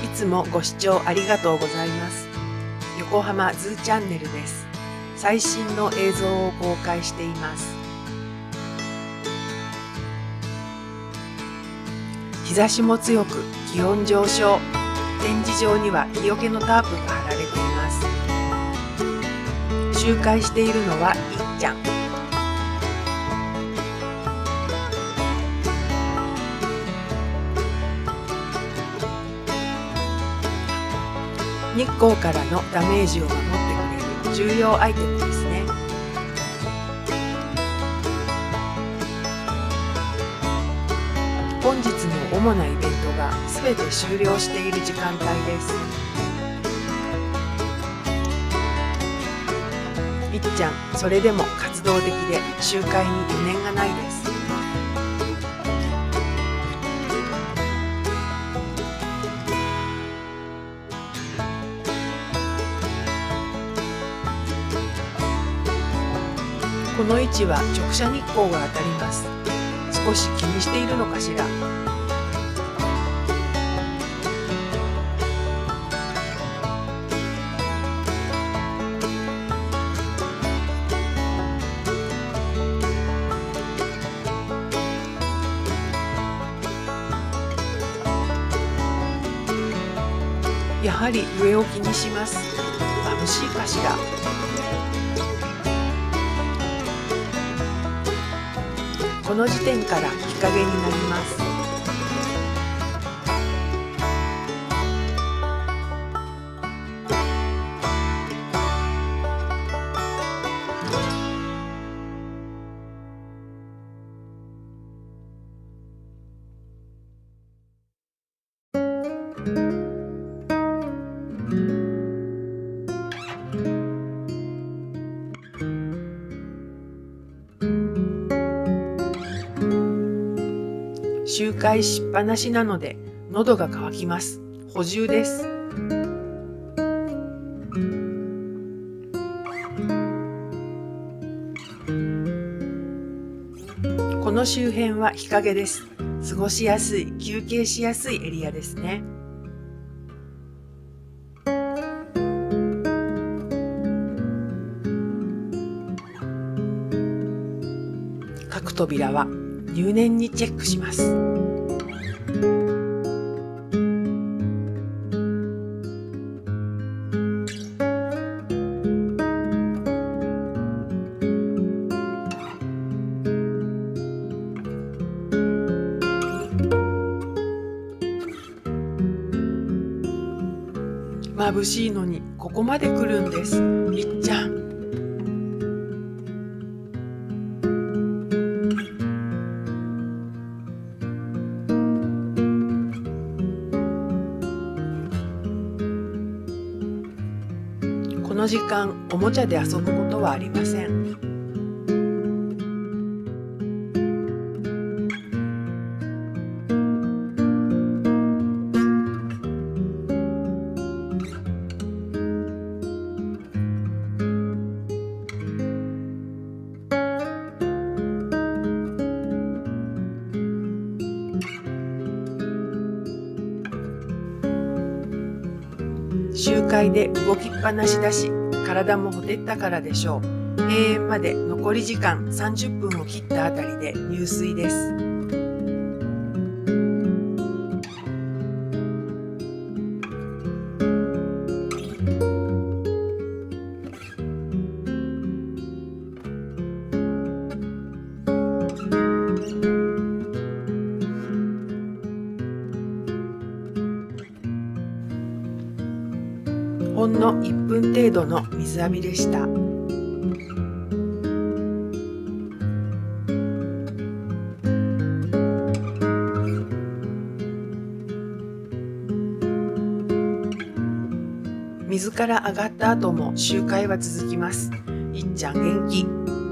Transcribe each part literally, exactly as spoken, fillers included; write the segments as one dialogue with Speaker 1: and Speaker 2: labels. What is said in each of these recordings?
Speaker 1: いつもご視聴ありがとうございます。横浜ズーチャンネルです。最新の映像を公開しています。日差しも強く気温上昇。展示場には日よけのタープが張られています。周回しているのはいっちゃん。日光からのダメージを守ってくれる重要アイテムですね。本日の主なイベントがすべて終了している時間帯です。いっちゃん、それでも活動的で集会に余念がないです。この位置は直射日光が当たります。少し気にしているのかしら。やはり上を気にします。眩しいかしら。この時点から日陰になります。周回しっぱなしなので喉が渇きます。補充です。この周辺は日陰です。過ごしやすい、休憩しやすいエリアですね。各扉は入念にチェックします。眩しいのにここまで来るんです。いっちゃん。この時間、おもちゃで遊ぶことはありません。周回で動きっぱなしだし、体もほてったからでしょう。閉園まで残り時間さんじゅっぷんを切ったあたりで入水です。ほんのいっぷん程度の水浴びでした。水から上がった後も周回は続きます。いっちゃん元気。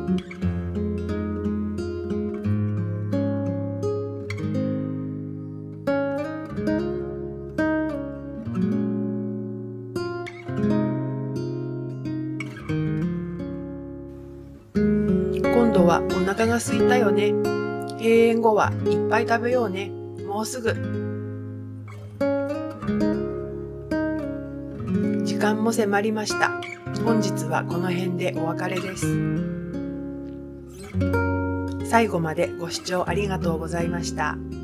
Speaker 1: 今度はお腹が空いたよね。閉園後はいっぱい食べようね。もうすぐ。 間も迫りました。本日はこの辺でお別れです。最後までご視聴ありがとうございました。